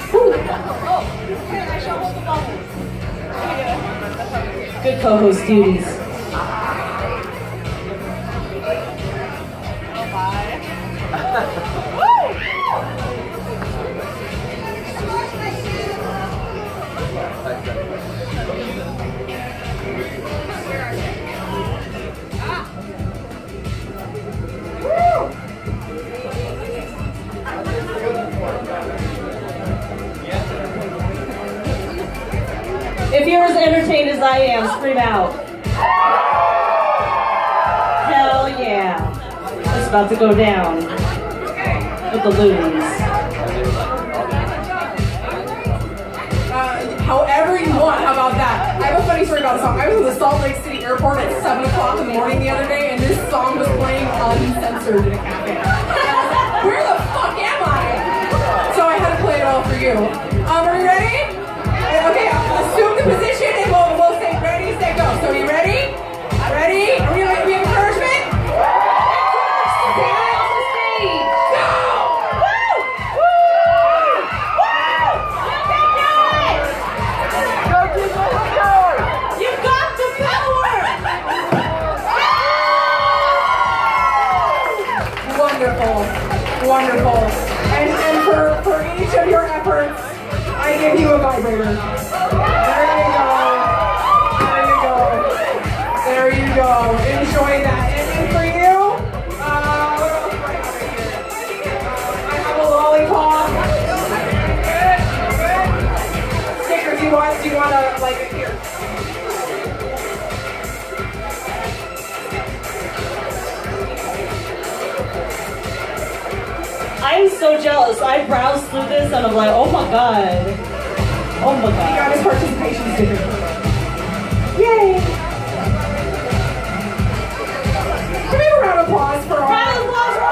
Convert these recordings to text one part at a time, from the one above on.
Good co-host duties. If you're as entertained as I am, scream out. Hell yeah. It's about to go down with the loonies. However you want, how about that? I have a funny story about the song. I was in the Salt Lake City airport at 7 o'clock in the morning the other day, and this song was playing uncensored in a cafe. And I was like, where the fuck am I? So I had to play it all for you. Are we ready? Okay, assume the position and we'll say ready, set, go. So you ready? Ready? Are we encouragement? Stand to stage. Go! Woo! Woo! Woo! You can do it! Go, people, go! You've got the power! Wonderful. Wonderful. And for each of your efforts, I give you a vibrator. There you go. There you go. There you go. Enjoy that. And for you, what else do I have right here? I have a lollipop. Stickers. Do you want to like it here? I'm so jealous. I browsed through this and I'm like, oh my god. Oh my god. He got his participation sticker. Yay! Can we have a round of applause for all? Round of applause for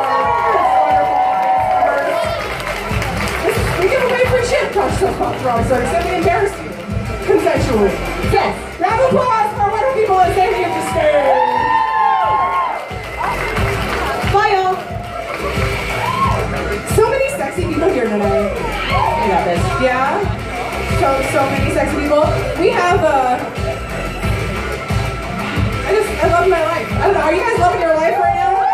wonderful. We give away free shit. Gosh, so fucked wrong. So except we embarrassed you. Consensually. Yes. Round of applause for wonderful people that say we have to stay. Bye, y'all. So many sexy people here tonight. You got this. Yeah? So many sexy people. We have I love my life. I don't know, are you guys loving your life right now?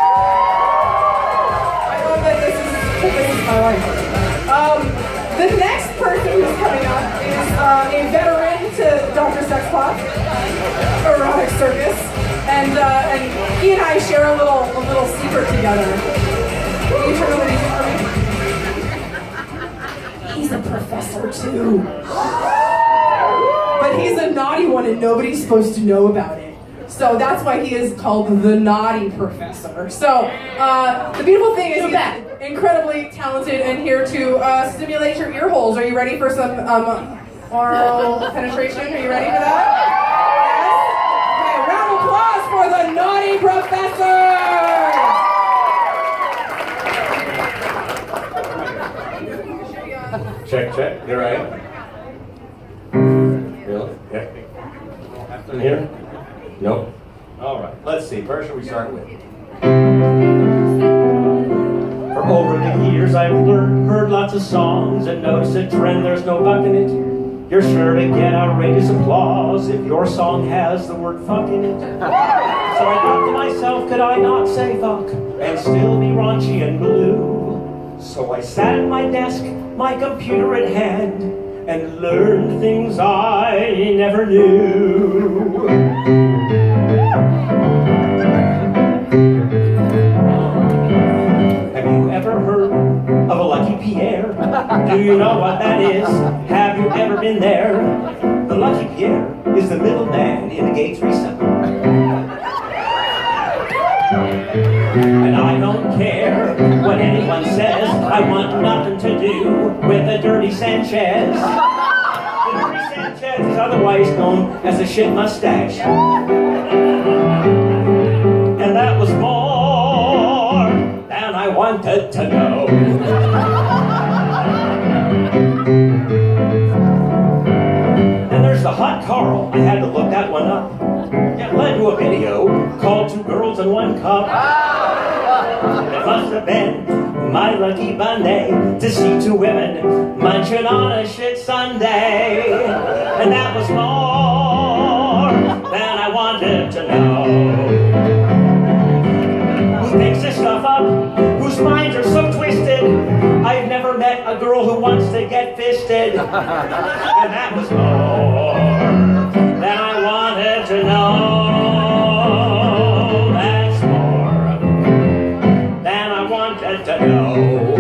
I love that this is my life. The next person who's coming up is a veteran to Dr. Sexpot, Erotic Circus. And he and I share a little secret together. Can you turn over to you for me? He's a professor too. But he's a naughty one and nobody's supposed to know about it. So that's why he is called the Naughty Professor. So the beautiful thing is he's incredibly talented and here to stimulate your ear holes. Are you ready for some oral penetration? Are you ready for that? Yes? Okay, round of applause for the Naughty Professor! Check, check. You're right. Really? Yeah. In here? Nope. All right. Let's see. Where should we start with? For over the years, I've heard lots of songs and noticed a trend. There's no bucking it. You're sure to get outrageous applause if your song has the word fuck in it. So I thought to myself, could I not say fuck and still be raunchy and blue? So I sat at my desk, my computer at hand, and learned things I never knew. Have you ever heard of a Lucky Pierre? Do you know what that is? Have you ever been there? The Lucky Pierre is the middleman in a gay threesome. And I don't care what anyone says. I want nothing to do with the Dirty Sanchez. The Dirty Sanchez is otherwise known as a shit mustache. And that was more than I wanted to know. And there's the Hot Carl. I had to look that one up. It led to a video called Two Girls and One Cup. It must have been my lucky Monday to see two women munching on a shit sundae. And that was more than I wanted to know. Who makes this stuff up? Whose minds are so twisted? I've never met a girl who wants to get fisted. And that was more than I wanted to know. That's more than I wanted to know.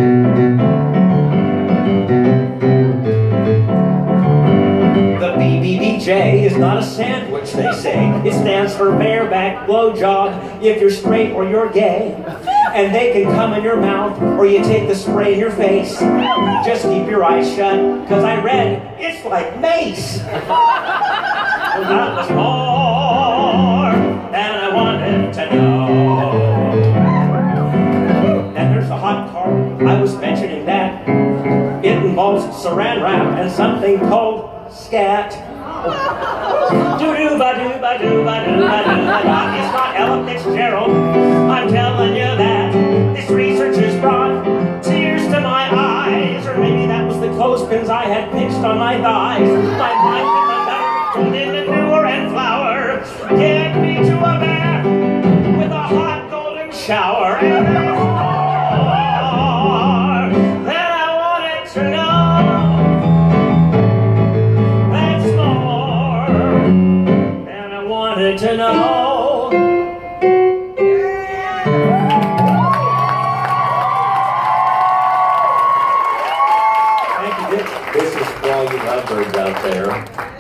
The BBBJ is not a sandwich, they say. It stands for bareback blowjob if you're straight or you're gay. And they can come in your mouth or you take the spray in your face. Just keep your eyes shut, cause I read it's like mace. And that was more than I wanted to know. And there's a hot car, I was mentioning that. It involves saran wrap and something called scat. Do-do-ba-do-ba-do-ba-do-ba-do-ba-da. It's not Ella Fitzgerald, I'm telling you that. This research has brought tears to my eyes. Or maybe that was the clothespins I had pitched on my thighs. My mind with my back, put in the manure and flour. Get me to a bath with a hot golden shower. And there's more than I wanted to know. That's more than I wanted to know. This is for all you lovebirds out there.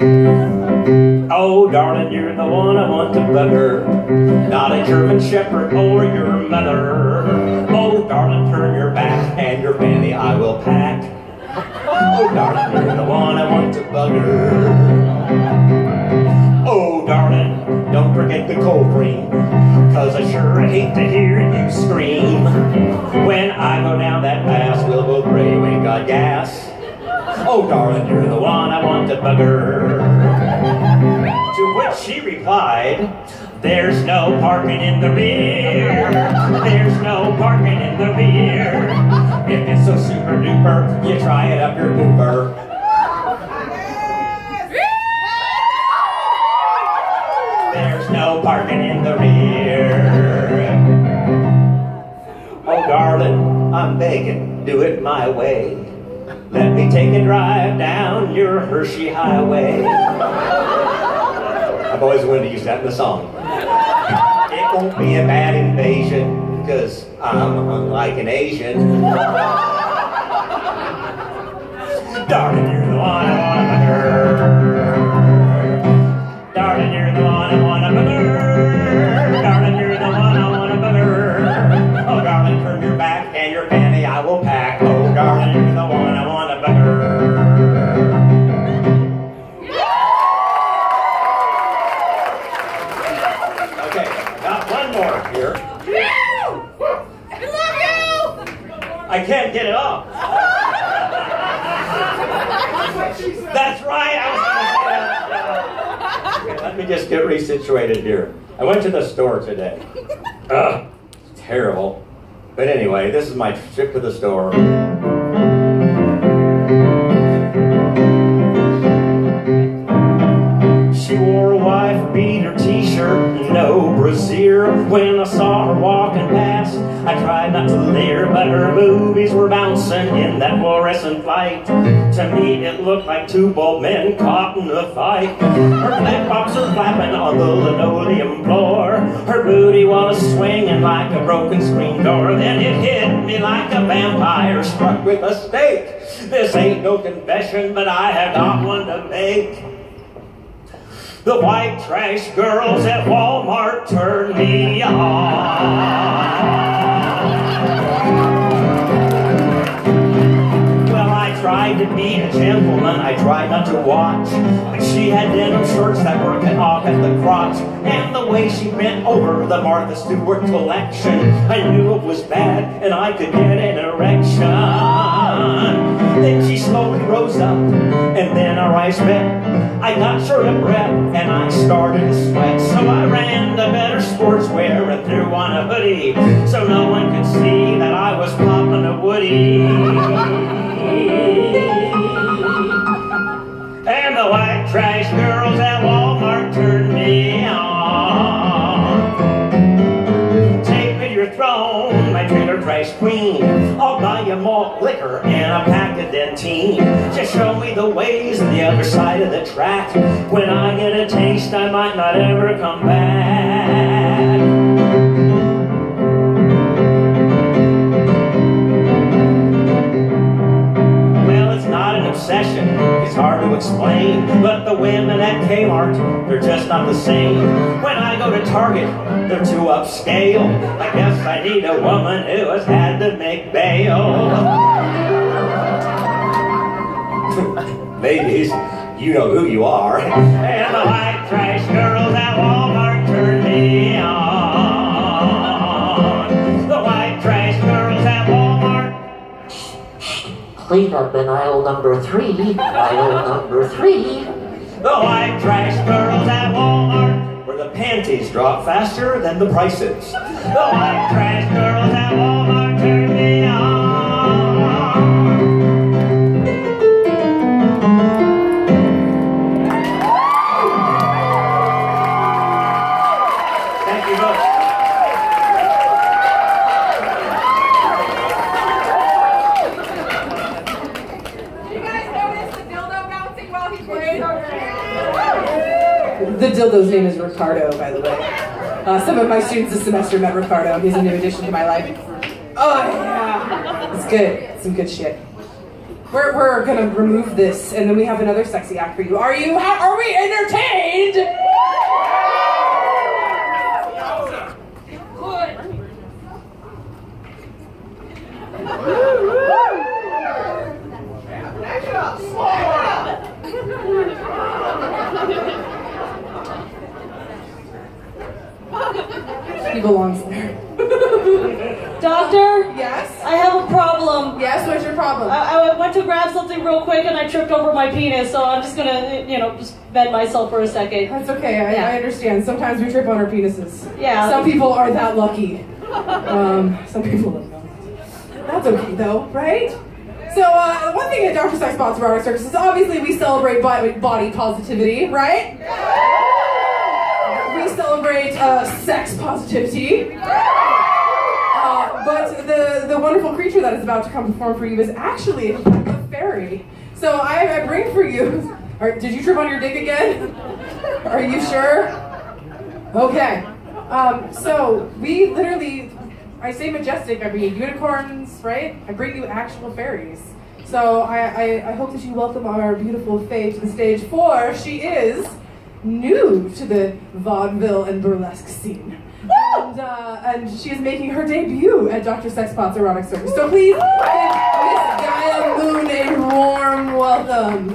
Oh, darling, you're the one I want to bugger. Not a German Shepherd or your mother. Oh, darling, turn your back and your panty I will pack. Oh, darling, you're the one I want to bugger. Oh, darling, don't forget the cold cream, cause I sure hate to hear you scream. When I go down that pass, we'll both pray we ain't got gas. Oh, darling, you're the one I want to bugger. To which she replied, there's no parking in the rear. There's no parking in the rear. If it's so super duper, you try it up your pooper. There's no parking in the rear. Oh, darling, I'm begging, do it my way. Let me take a drive down your Hershey Highway. I've always wanted to use that in the song. It won't be a bad invasion, cause I'm unlike an Asian. Darling, you're the one I want to bugger. Darling, you're the one I want to bugger. Darling, you're the one I want to bugger. Oh, darling, turn your back and your panty I will pack. Oh, darling, you're the one I want to bugger. Okay, got one more here. I love you! I can't get it off. That's right. Okay, let me just get resituated here. I went to the store today. Ugh, terrible. But anyway, this is my trip to the store. She wore a wife beater t-shirt, no brassiere. When I saw her walking past, I tried not to leer, but her boobies were bouncing in that fluorescent light. To me, it looked like two bald men caught in a fight. Her black box was flapping on the linoleum floor. Her booty was swinging like a broken screen door. Then it hit me like a vampire struck with a stake. This ain't no confession, but I have got one to make. The white trash girls at Walmart turned me on. Well, I tried to be a gentleman, I tried not to watch, but she had denim shorts that were cut off at the crotch, and the way she bent over the Martha Stewart collection, I knew it was bad, and I could get an erection. Then she slowly rose up, and then our eyes met. I got short of breath, and I started to sweat. So I ran to Better Sportswear and threw on a hoodie, so no one could see that I was popping a woody. And the white trash girls at Walmart turned me on. Take me to your throne, my trailer trash queen. I'll buy you malt liquor and a pack of Dentyne. Just show me the ways on the other side of the track. When I get a taste, I might not ever come back. Well, it's not an obsession, it's hard to explain, but the women at Kmart, they're just not the same. When I go to Target, they're too upscale. I guess I need a woman who has had to make bail. Ladies, you know who you are. And the white trash girls at Walmart turn me on. The white trash girls at Walmart. Clean up in aisle number 3. Aisle number 3. The white trash girls at Walmart, where the panties drop faster than the prices. The white trash girls at Walmart turn me on. Thank you both. You guys notice the dildo bouncing while he played? The dildo's name is Ricardo, by the way. Some of my students this semester met Ricardo. He's a new addition to my life. Oh yeah, it's good. Some good shit. We're gonna remove this, and then we have another sexy act for you. Are we entertained? He belongs there. Doctor? Yes? I have a problem. Yes, what's your problem? I went to grab something real quick and I tripped over my penis, so I'm just gonna, just bend myself for a second. That's okay, I understand. Sometimes we trip on our penises. Yeah. Some people are that lucky. Some people don't know. That's okay though, right? So, one thing at Dr. Sex Bots Erotic Circus is obviously we celebrate body positivity, right? We celebrate sex positivity. But the wonderful creature that is about to come perform for you is actually a fairy. So I bring for you. Did you trip on your dick again? Are you sure? Okay. So we literally, I say majestic, I mean unicorns, right? I bring you actual fairies. So I hope that you welcome our beautiful Faye to the stage, for she is new to the vaudeville and burlesque scene. And she is making her debut at Dr. Sex Bots Erotic Circus. So please give Miss Gaia Moon a warm welcome.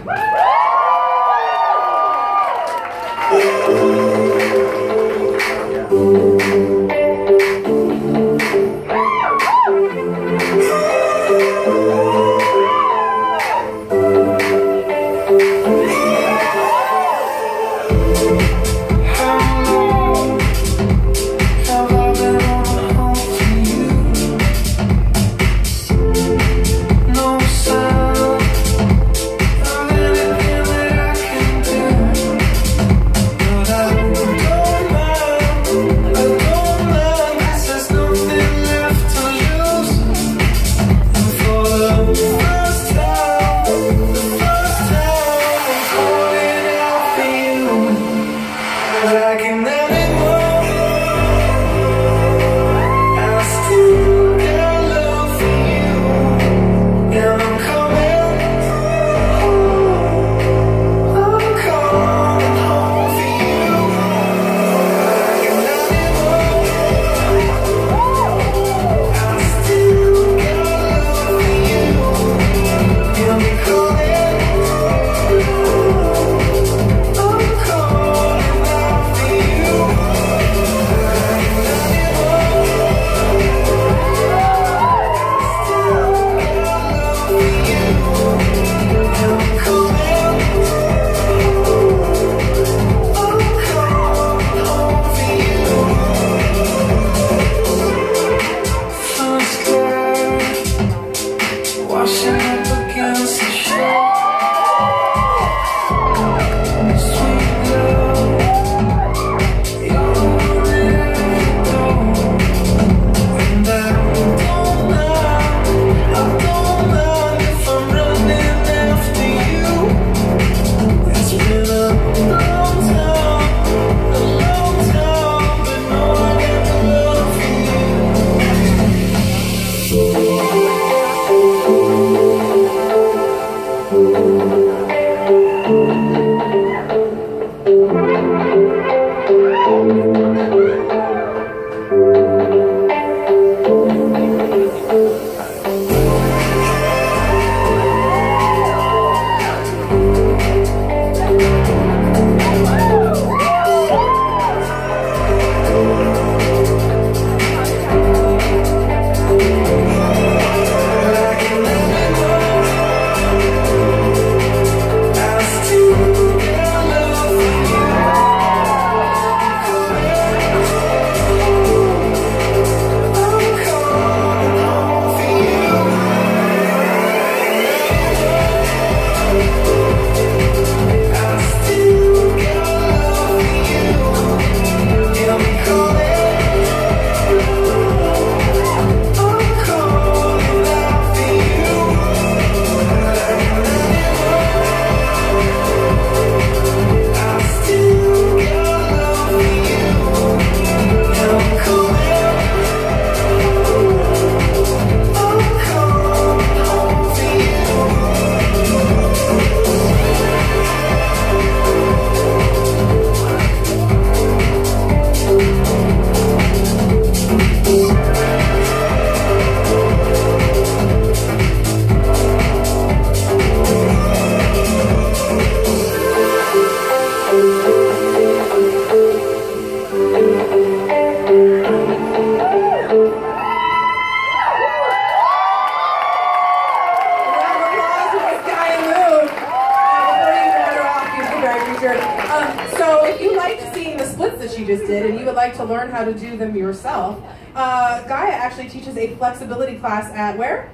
So if you liked seeing the splits that she just did and you would like to learn how to do them yourself, Gaia actually teaches a flexibility class at where?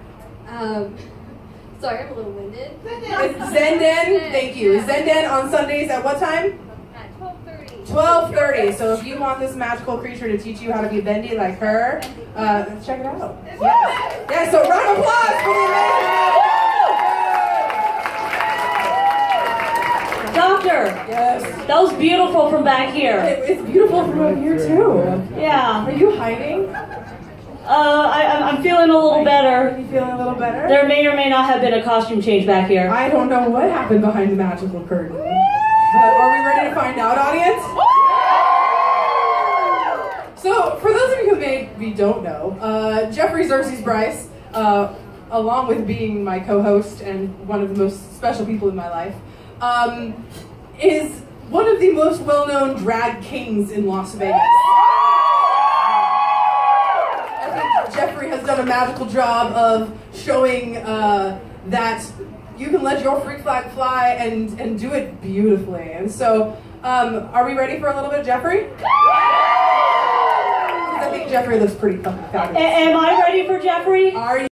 Sorry, I'm a little winded. It's Zenden, thank you. Zenden on Sundays at what time? At 12:30. 12:30. So if you want this magical creature to teach you how to be bendy like her, check it out. Yes. Yeah, so round of applause for the amazing Doctor! Yes. That was beautiful from back here. It's beautiful from up here too. Yeah. Are you hiding? I'm feeling a little better. Are you feeling a little better? There may or may not have been a costume change back here. I don't know what happened behind the magical curtain. But are we ready to find out, audience? So, for those of you who maybe don't know, Jeffrey Xerxes Bryce, along with being my co-host and one of the most special people in my life, is one of the most well-known drag kings in Las Vegas. I think Jeffrey has done a magical job of showing that you can let your freak flag fly and do it beautifully. And so, are we ready for a little bit of Jeffrey? I think Jeffrey looks pretty fucking fabulous. Am I ready for Jeffrey? Are you?